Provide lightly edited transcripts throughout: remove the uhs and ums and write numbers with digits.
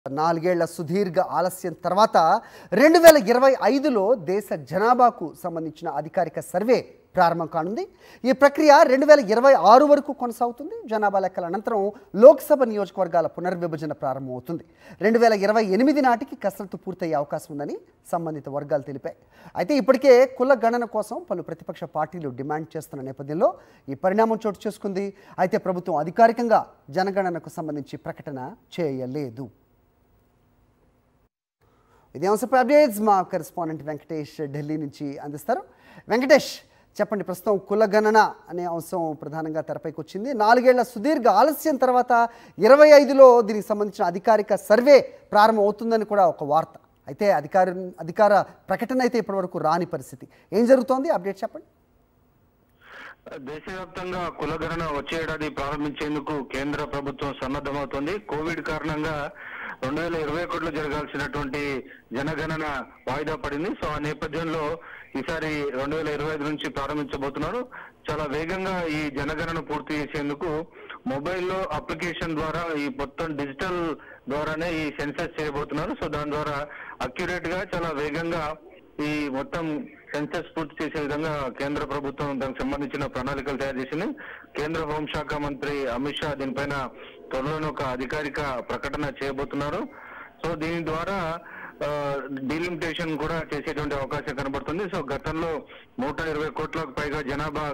నాలుగేళ్ల సుదీర్ఘ ఆలస్యం తర్వాత 2025లో దేశ జనాభాకు సంబంధించిన అధికారిక సర్వే ప్రారంభం కానుంది. ఈ ప్రక్రియ 2026 వరకు కొనసాగుతుంది. జనాభా లెక్కల అనంతరం లోక్సభ నియోజకవర్గాల పునర్విభజన ప్రారంభమవుతుంది. 2028 నాటికి కసరత్తు పూర్తయ్యే అవకాశం ఉందని సంబంధిత వర్గాలు తెలిపాయి. అయితే ఇప్పటికే కుల గణన కోసం పలు ప్రతిపక్ష పార్టీలు డిమాండ్ చేస్తున్న నేపథ్యంలో ఈ పరిణామం చోటు చేసుకుంది. అయితే ప్రభుత్వం అధికారికంగా జనగణనకు సంబంధించి ప్రకటన చేయలేదు. ఇదే అంశంపై అప్డేట్స్ మా కరెస్పాండెంట్ వెంకటేష్ ఢిల్లీ నుంచి అందిస్తారు. వెంకటేష్, చెప్పండి, ప్రస్తుతం కులగణన అనే అంశం ప్రధానంగా తెరపైకి వచ్చింది. 4 ఏళ్ల సుదీర్ఘ ఆలస్యం తర్వాత 25లో దీనికి సంబంధించిన అధికారిక సర్వే ప్రారంభం అవుతుందని కూడా ఒక వార్త. అయితే అధికార ప్రకటన అయితే ఇప్పటివరకు రాని పరిస్థితి. ఏం జరుగుతోంది? అప్డేట్ చెప్పండి. దేశవ్యాప్తంగా కులగణన వచ్చే ఏడాది ప్రారంభించేందుకు కేంద్ర ప్రభుత్వం సన్నద్ధమవుతోంది. కోవిడ్ కారణంగా 2021లో జరగాల్సినటువంటి జనగణన వాయిదా పడింది. సో ఆ నేపథ్యంలో ఈసారి 2025 నుంచి ప్రారంభించబోతున్నారు. చాలా వేగంగా ఈ జనగణన పూర్తి చేసేందుకు మొబైల్లో అప్లికేషన్ ద్వారా ఈ మొత్తం డిజిటల్ ద్వారానే ఈ సెన్సస్ చేయబోతున్నారు. సో దాని ద్వారా అక్యురేట్ గా చాలా వేగంగా ఈ మొత్తం సెన్సస్ పూర్తి చేసే విధంగా కేంద్ర ప్రభుత్వం దానికి సంబంధించిన ప్రణాళికలు తయారు చేసింది. కేంద్ర హోంశాఖ మంత్రి అమిత్ షా దీనిపైన త్వరలోనే ఒక అధికారిక ప్రకటన చేయబోతున్నారు. సో దీని ద్వారా డీలిమిటేషన్ కూడా చేసేటువంటి అవకాశం కనబడుతుంది. సో గతంలో 120 కోట్లకు పైగా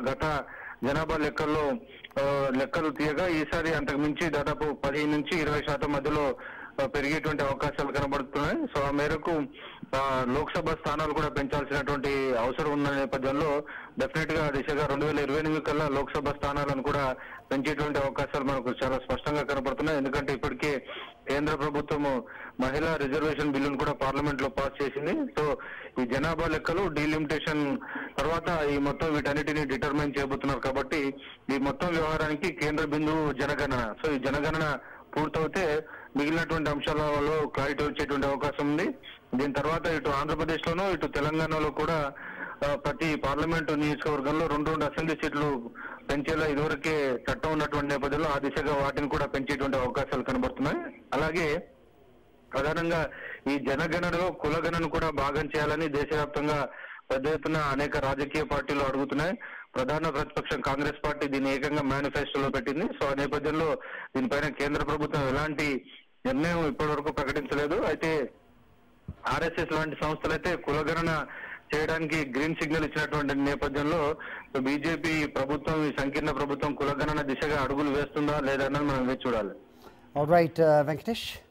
జనాభా లెక్కలు తీయగా ఈసారి అంతకు మించి దాదాపు 10 నుంచి 20% మధ్యలో పెరిగేటువంటి అవకాశాలు కనబడుతున్నాయి. సో ఆ మేరకు లోక్సభ స్థానాలు కూడా పెంచాల్సినటువంటి అవసరం ఉన్న నేపథ్యంలో డెఫినెట్ గా దిశగా 2028 కల్లా లోక్సభ స్థానాలను కూడా పెంచేటువంటి అవకాశాలు మనకు చాలా స్పష్టంగా కనబడుతున్నాయి. ఎందుకంటే ఇప్పటికే కేంద్ర ప్రభుత్వము మహిళా రిజర్వేషన్ బిల్లును కూడా పార్లమెంట్ లో పాస్ చేసింది. సో ఈ జనాభా లెక్కలు డీలిమిటేషన్ తర్వాత ఈ మొత్తం వీటన్నిటిని డిటర్మైన్ చేయబోతున్నారు. కాబట్టి ఈ మొత్తం వ్యవహారానికి కేంద్ర బిందువు జనగణన. సో ఈ జనగణన పూర్తవుతే మిగిలినటువంటి అంశాలలో క్లారిటీ వచ్చేటువంటి అవకాశం ఉంది. దీని తర్వాత ఇటు ఆంధ్రప్రదేశ్ లోనూ ఇటు తెలంగాణలో కూడా ప్రతి పార్లమెంటు నియోజకవర్గంలో 2 అసెంబ్లీ సీట్లు పెంచేలా ఇదివరకే చట్టం ఉన్నటువంటి నేపథ్యంలో ఆ దిశగా వాటిని కూడా పెంచేటువంటి అవకాశాలు కనబడుతున్నాయి. అలాగే ప్రధానంగా ఈ జనగణనలో కులగణను కూడా భాగం చేయాలని దేశవ్యాప్తంగా పెద్ద ఎత్తున అనేక రాజకీయ పార్టీలు అడుగుతున్నాయి. ప్రధాన ప్రతిపక్షం కాంగ్రెస్ పార్టీ దీన్ని ఏకంగా మేనిఫెస్టోలో పెట్టింది. సో ఆ నేపథ్యంలో దీనిపైన కేంద్ర ప్రభుత్వం ఎలాంటి నిర్ణయం ఇప్పటి వరకు ప్రకటించలేదు. అయితే ఆర్ఎస్ఎస్ లాంటి సంస్థలు అయితే కులగణన చేయడానికి గ్రీన్ సిగ్నల్ ఇచ్చినటువంటి నేపథ్యంలో బీజేపీ ప్రభుత్వం, ఈ సంకీర్ణ ప్రభుత్వం కులగణన దిశగా అడుగులు వేస్తుందా లేదా అన్నది మనం వేచి చూడాలి. All right Venkatesh.